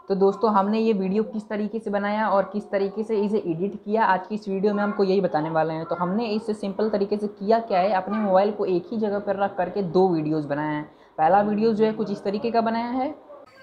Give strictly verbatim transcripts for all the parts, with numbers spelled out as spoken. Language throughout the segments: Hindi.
तो दोस्तों हमने ये वीडियो किस तरीके से बनाया और किस तरीके से इसे एडिट किया, आज की इस वीडियो में हमको यही बताने वाले हैं। तो हमने इसे सिंपल तरीके से किया क्या है, अपने मोबाइल को एक ही जगह पर रख करके दो वीडियोज़ बनाए हैं। पहला वीडियो जो है कुछ इस तरीके का बनाया है,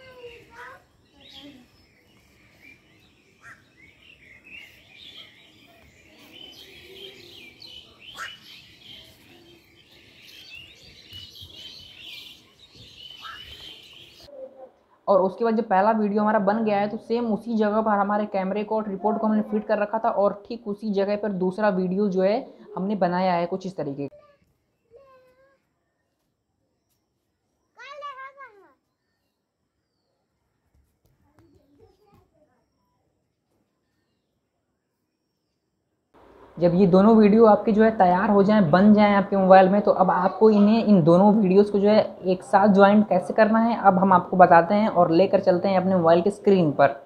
और उसके बाद जब पहला वीडियो हमारा बन गया है तो सेम उसी जगह पर हमारे कैमरे को और ट्रिपॉड को हमने फिट कर रखा था और ठीक उसी जगह पर दूसरा वीडियो जो है हमने बनाया है कुछ इस तरीके। जब ये दोनों वीडियो आपके जो है तैयार हो जाएं, बन जाएं आपके मोबाइल में, तो अब आपको इन्हें इन दोनों वीडियोस को जो है एक साथ ज्वाइंट कैसे करना है अब हम आपको बताते हैं और लेकर चलते हैं अपने मोबाइल के स्क्रीन पर।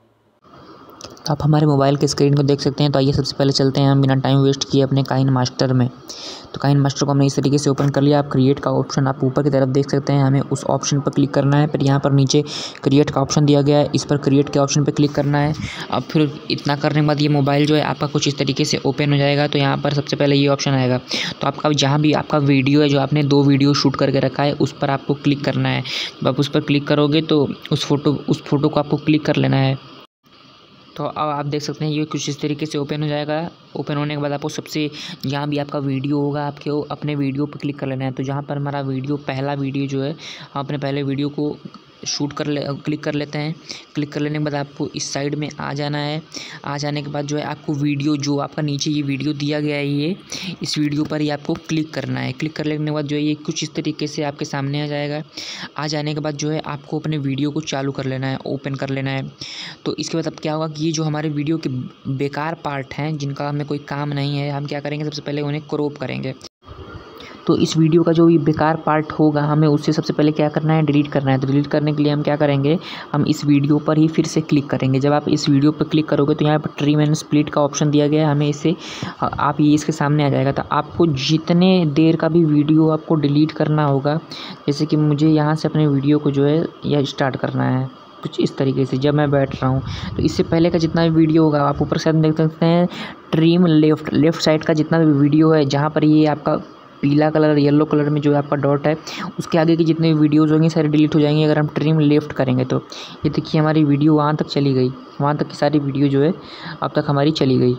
तो आप हमारे मोबाइल के स्क्रीन को देख सकते हैं। तो आइए सबसे पहले चलते हैं हम बिना टाइम वेस्ट किए अपने काइन मास्टर में। तो काइन मास्टर को हमने इस तरीके से ओपन कर लिया। आप क्रिएट का ऑप्शन आप ऊपर की तरफ देख सकते हैं, हमें उस ऑप्शन पर क्लिक करना है। फिर यहाँ पर नीचे क्रिएट का ऑप्शन दिया गया है, इस पर क्रिएट के ऑप्शन पर क्लिक करना है। अब फिर इतना करने के बाद ये मोबाइल जो है आपका कुछ इस तरीके से ओपन हो जाएगा। तो यहाँ पर सबसे पहले ये ऑप्शन आएगा। तो आपका जहाँ भी आपका वीडियो है, जो आपने दो वीडियो शूट करके रखा है, उस पर आपको क्लिक करना है। जब आप उस पर क्लिक करोगे तो उस फोटो उस फोटो को आपको क्लिक कर लेना है। तो अब आप देख सकते हैं ये कुछ इस तरीके से ओपन हो जाएगा। ओपन होने के बाद आपको सबसे जहाँ भी आपका वीडियो होगा आपके वो अपने वीडियो पर क्लिक कर लेना है। तो जहाँ पर हमारा वीडियो पहला वीडियो जो है, हम अपने पहले वीडियो को शूट कर ले क्लिक कर लेते हैं। क्लिक कर लेने के बाद आपको इस साइड में आ जाना है। आ जाने के बाद जो है आपको वीडियो जो आपका नीचे ये वीडियो दिया गया है, ये इस वीडियो पर ही आपको क्लिक करना है। क्लिक कर लेने के बाद जो है ये कुछ इस तरीके से आपके सामने आ जाएगा। आ जाने के बाद जो है आपको अपने वीडियो को चालू कर लेना है, ओपन कर लेना है। तो इसके बाद अब क्या होगा कि ये जो हमारे वीडियो के बेकार पार्ट हैं, जिनका हमें कोई काम नहीं है, हम क्या करेंगे, सबसे पहले उन्हें क्रॉप करेंगे। तो इस वीडियो का जो ये बेकार पार्ट होगा, हमें उससे सबसे पहले क्या करना है, डिलीट करना है। तो डिलीट करने के लिए हम क्या करेंगे, हम इस वीडियो पर ही फिर से क्लिक करेंगे। जब आप इस वीडियो पर क्लिक करोगे तो यहाँ पर ट्रिम एंड स्प्लिट का ऑप्शन दिया गया है, हमें इसे आप ये इसके सामने आ जाएगा। तो आपको जितने देर का भी वीडियो आपको डिलीट करना होगा, जैसे कि मुझे यहाँ से अपने वीडियो को जो है यह स्टार्ट करना है कुछ इस तरीके से। जब मैं बैठ रहा हूँ तो इससे पहले का जितना भी वीडियो होगा, आप ऊपर से देख सकते हैं ट्रिम लेफ्ट लेफ्ट साइड का जितना भी वीडियो है, जहाँ पर ये आपका पीला कलर येलो कलर में जो आपका डॉट है, उसके आगे की जितने भी वीडियोज़ होंगे सारे डिलीट हो जाएंगे अगर हम ट्रिम लेफ्ट करेंगे। तो ये देखिए हमारी वीडियो वहाँ तक चली गई, वहाँ तक की सारी वीडियो जो है अब तक हमारी चली गई।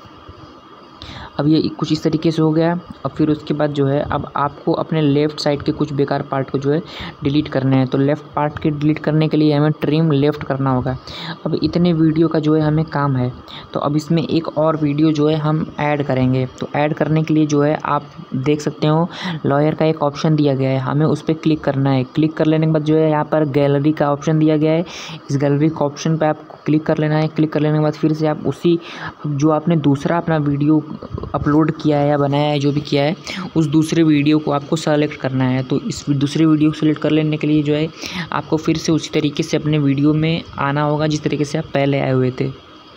अब ये कुछ इस तरीके से हो गया। अब फिर उसके बाद जो है अब आपको अपने लेफ़्ट साइड के कुछ बेकार पार्ट को जो है डिलीट करने हैं। तो लेफ़्ट पार्ट के डिलीट करने के लिए हमें ट्रिम लेफ़्ट करना होगा। अब इतने वीडियो का जो है हमें काम है। तो अब इसमें एक और वीडियो जो है हम ऐड करेंगे। तो ऐड करने के लिए जो है आप देख सकते हो लॉयर का एक ऑप्शन दिया गया है, हमें उस पर क्लिक करना है। क्लिक कर लेने के बाद जो है यहाँ पर गैलरी का ऑप्शन दिया गया है, इस गैलरी का ऑप्शन पर आपको क्लिक कर लेना है। क्लिक कर लेने के बाद फिर से आप उसी जो आपने दूसरा अपना वीडियो अपलोड किया है या बनाया है, जो भी किया है, उस दूसरे वीडियो को आपको सेलेक्ट करना है। तो इस दूसरे वीडियो को सेलेक्ट कर लेने के लिए जो है आपको फिर से उसी तरीके से अपने वीडियो में आना होगा जिस तरीके से आप पहले आए हुए थे।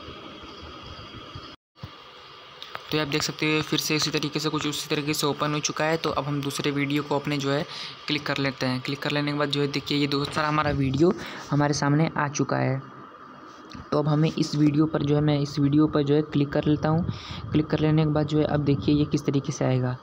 तो आप देख सकते हैं फिर से इसी तरीके से कुछ उसी तरीके से ओपन हो चुका है। तो अब हम दूसरे वीडियो को अपने जो है क्लिक कर लेते हैं। क्लिक कर लेने के बाद जो है देखिए ये दूसरा हमारा वीडियो हमारे सामने आ चुका है। तो अब हमें इस वीडियो पर जो है मैं इस वीडियो पर जो है क्लिक कर लेता हूँ। क्लिक कर लेने के बाद जो है अब देखिए ये किस तरीके से आएगा,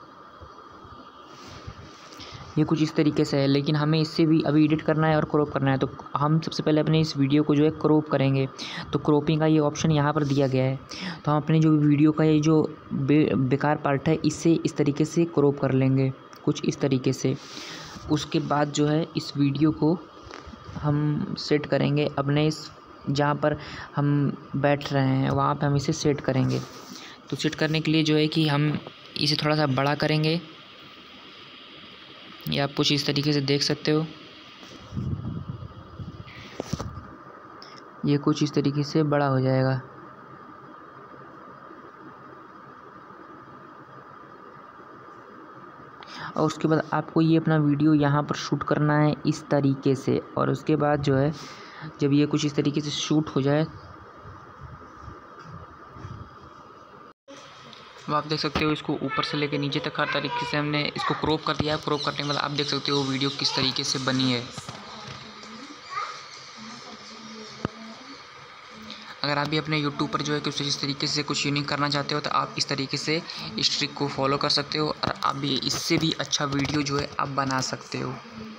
ये कुछ इस तरीके से है। लेकिन हमें इससे भी अभी एडिट करना है और क्रॉप करना है। तो हम सबसे पहले अपने इस वीडियो को जो है क्रॉप करेंगे। तो क्रॉपिंग का ये ऑप्शन यहाँ पर दिया गया है। तो हम अपने जो वीडियो का ये जो बे, बेकार पार्ट है, इससे इस तरीके से क्रॉप कर लेंगे कुछ इस तरीके से। उसके बाद जो है इस वीडियो को हम सेट करेंगे अपने इस जहाँ पर हम बैठ रहे हैं वहाँ पे हम इसे सेट करेंगे। तो सेट करने के लिए जो है कि हम इसे थोड़ा सा बड़ा करेंगे, ये आप कुछ इस तरीके से देख सकते हो, ये कुछ इस तरीके से बड़ा हो जाएगा। और उसके बाद आपको ये अपना वीडियो यहाँ पर शूट करना है इस तरीके से। और उसके बाद जो है जब ये कुछ इस तरीके से शूट हो जाए, तो आप देख सकते हो इसको ऊपर से लेकर नीचे तक हर तरीके से हमने इसको क्रॉप कर दिया है। क्रॉप करने के बाद आप देख सकते हो वीडियो किस तरीके से बनी है। अगर आप भी अपने यूट्यूब पर जो है कुछ इस तरीके से कुछ यूनिक करना चाहते हो तो आप इस तरीके से इस ट्रिक को फॉलो कर सकते हो और आप भी इससे भी अच्छा वीडियो जो है आप बना सकते हो।